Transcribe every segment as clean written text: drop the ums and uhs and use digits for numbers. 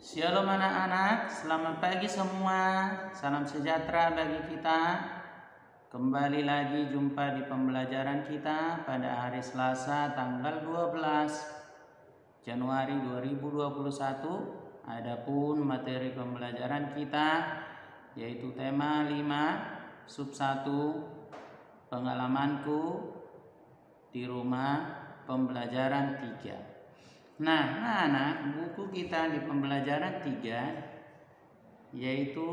Shalom anak-anak, selamat pagi semua. Salam sejahtera bagi kita. Kembali lagi jumpa di pembelajaran kita pada hari Selasa tanggal 12 Januari 2021. Adapun materi pembelajaran kita yaitu tema 5 sub 1 pengalamanku di rumah pembelajaran 3. Nah, anak-anak, buku kita di pembelajaran 3 yaitu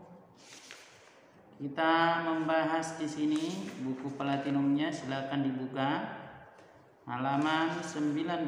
kita membahas di sini buku platinumnya, silakan dibuka halaman 19.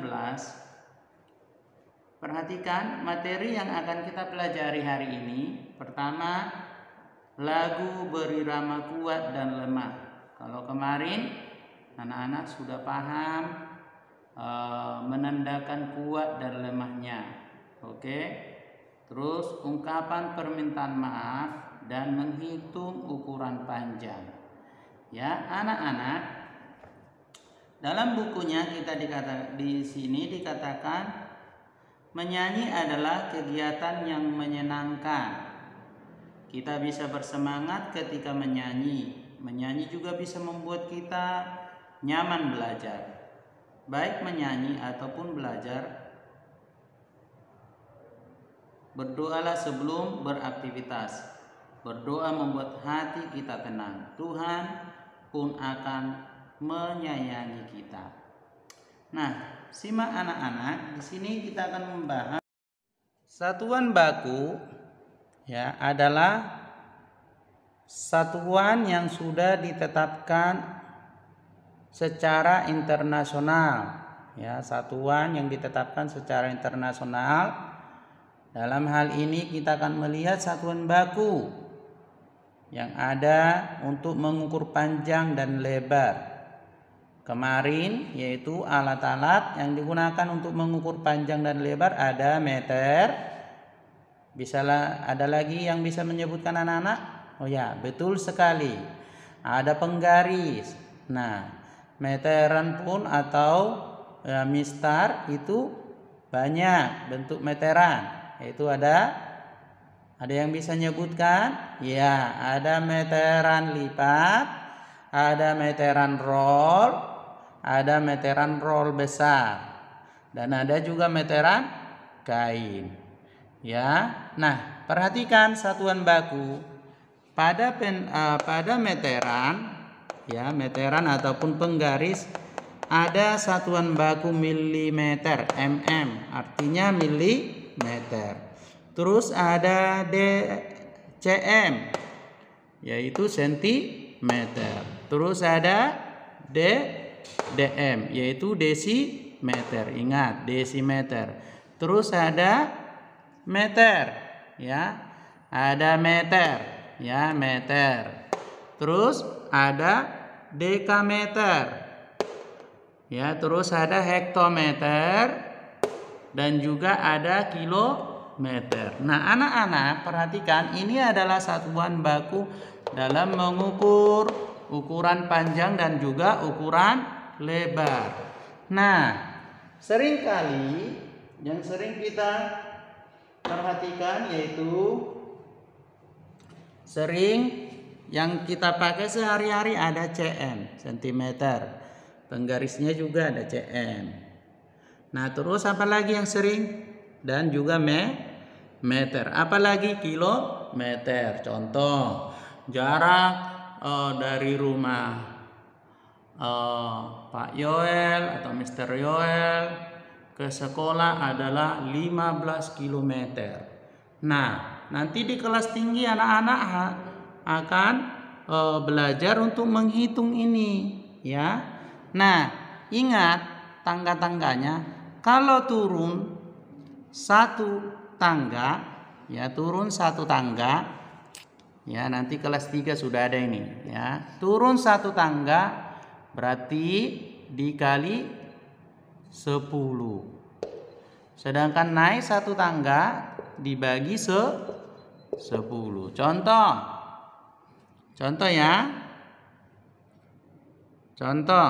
Perhatikan materi yang akan kita pelajari hari ini. Pertama, lagu berirama kuat dan lemah. Kalau kemarin anak-anak sudah paham menandakan kuat dan lemahnya. Oke. Terus ungkapan permintaan maaf dan menghitung ukuran panjang. Ya, anak-anak. Dalam bukunya di sini dikatakan menyanyi adalah kegiatan yang menyenangkan. Kita bisa bersemangat ketika menyanyi. Menyanyi juga bisa membuat kita nyaman belajar. Baik menyanyi ataupun belajar, berdoalah sebelum beraktivitas. Berdoa membuat hati kita tenang. Tuhan pun akan menyayangi kita. Nah, simak anak-anak, di sini kita akan membahas satuan baku ya adalah satuan yang sudah ditetapkan secara internasional, ya, satuan yang ditetapkan secara internasional. Dalam hal ini kita akan melihat satuan baku yang ada untuk mengukur panjang dan lebar. Kemarin yaitu alat-alat yang digunakan untuk mengukur panjang dan lebar ada meter. Ada lagi yang bisa menyebutkan anak-anak? Oh ya, betul sekali. Ada penggaris. Nah, meteran pun atau mistar itu banyak bentuk meteran, yaitu ada yang bisa menyebutkan? Ya, ada meteran lipat, ada meteran roll, ada meteran roll besar, dan ada juga meteran kain. Ya, nah perhatikan satuan baku pada meteran. Ya, meteran ataupun penggaris ada satuan baku milimeter, mm, artinya milimeter. Terus ada cm, yaitu sentimeter. Terus ada dm, yaitu desimeter. Ingat, desimeter. Terus ada meter, ya. Ada meter, ya, meter. Terus ada dekameter, ya, terus ada hektometer, dan juga ada kilometer. Nah, anak-anak perhatikan, ini adalah satuan baku dalam mengukur ukuran panjang dan juga ukuran lebar. Nah, seringkali yang sering kita perhatikan yaitu yang kita pakai sehari-hari ada cm, centimeter. Penggarisnya juga ada cm. Nah, terus apa lagi yang sering? Dan juga meter. Apalagi kilometer. Contoh, jarak dari rumah Pak Yoel atau Mr. Yoel ke sekolah adalah 15 km. Nah, nanti di kelas tinggi anak-anak akan belajar untuk menghitung ini, ya. Nah, ingat tangga-tangganya. Kalau turun satu tangga, ya, turun satu tangga, ya, nanti kelas 3 sudah ada ini, ya. Turun satu tangga berarti dikali 10. Sedangkan naik satu tangga dibagi 10. Contoh ya. Contoh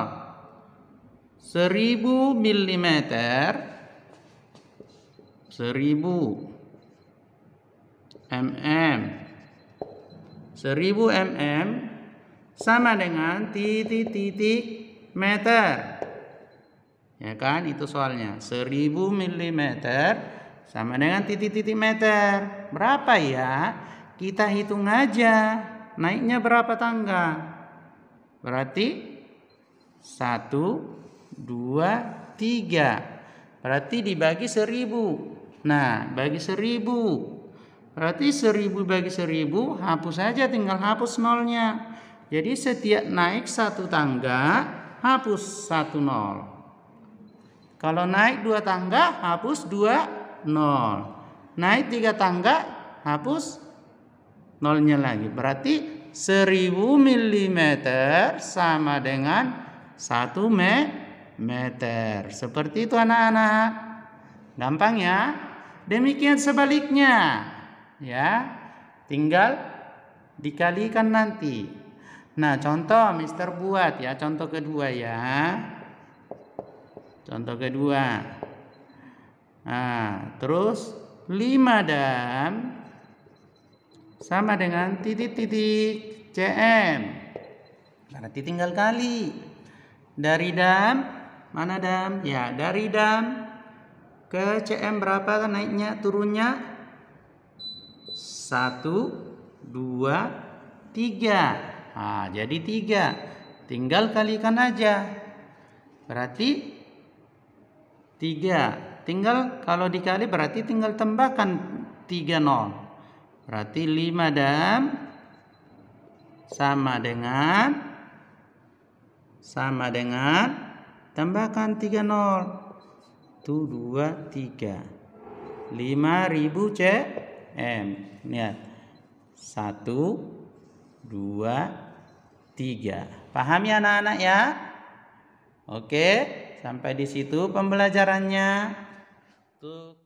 1000 mm 1000 mm. 1000 mm sama dengan titik-titik meter. Ya kan, itu soalnya. 1000 mm sama dengan titik-titik meter. Berapa ya? Kita hitung aja. Naiknya berapa tangga? Berarti 1, 2, 3. Berarti dibagi 1000. Nah, bagi 1000. Berarti 1000 bagi 1000, hapus saja, tinggal hapus nolnya. Jadi setiap naik 1 tangga, hapus 1 nol. Kalau naik 2 tangga, hapus 2 nol. Naik 3 tangga, hapus nolnya lagi. Berarti 1000 mm sama dengan 1 meter. Seperti itu anak-anak. Gampang ya? Demikian sebaliknya. Ya, tinggal dikalikan nanti. Nah, contoh Mister buat ya, contoh kedua ya. Contoh kedua. Nah, terus 5 dam sama dengan titik-titik cm. Berarti tinggal kali. Dari dam, mana dam? Ya, dari dam ke cm berapa naiknya, turunnya? 1, 2, 3. Nah, jadi 3. Tinggal kalikan aja. Berarti 3. Tinggal kalau dikali berarti tinggal tambahkan 3 nol. Berarti 5 dam sama dengan tambahkan 3 nol. Tuh 2, 3. 5000 cm. Lihat. 1, 2, 3. Paham ya anak-anak ya? Oke, sampai di situ pembelajarannya. Tuh.